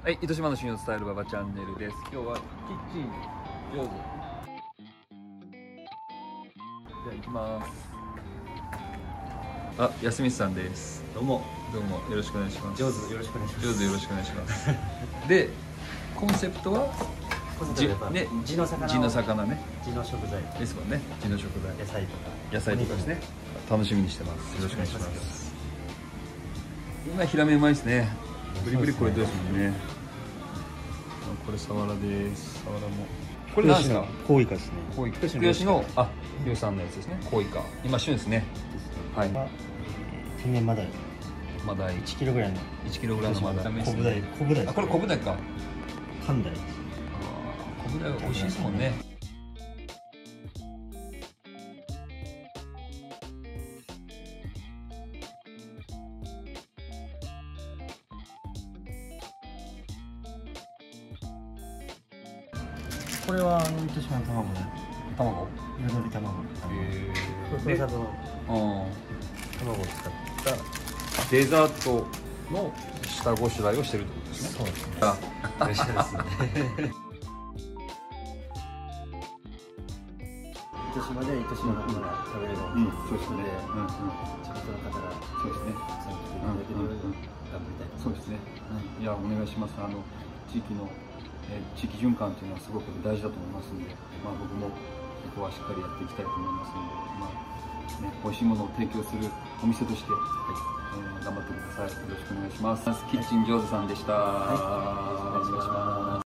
はい、糸島の旬を伝えるババチャンネルです。今日はキッチン上手。じゃあ行きます。あ、安光さんです。 どうもどうもよろしくお願いします。 上手よろしくお願いします。 上手よろしくお願いします。で、コンセプトはね、地の魚、 地の魚ね。 地の食材ですもんね。地の食材。 野菜とかですね。楽しみにしてます。よろしくお願いします。今ヒラメうまいですね。ブリブリこれどうですもんね。これサワラです。サワラも。これ何ですか？ コウイカですね。 コウイカ。福吉の漁さんのやつですね。コウイカ。今旬ですね。はい。 天然マダイ。 マダイ。 1キロぐらいの。 1キロぐらいのマダイ。 コブダイ。コブダイ。 あ、これコブダイか。 カンダイ。 コブダイは美味しいですもんね。 これは糸島の卵ね。 卵。 彩り卵。 で、 卵を使ったデザートの下ごしらえをしてるってことですね。 そうですね。 嬉しいですね。 糸島で糸島のものが食べれる。 そうですね。 地元の方がそうですね。 頑張りたい。 そうですね。いや、お願いします。地域の地域循環というのはすごく大事だと思いますので、僕もここはしっかりやっていきたいと思いますので、美味しいものを提供するお店として、頑張ってください。よろしくお願いします。キッチン上手さんでした。 お願いします。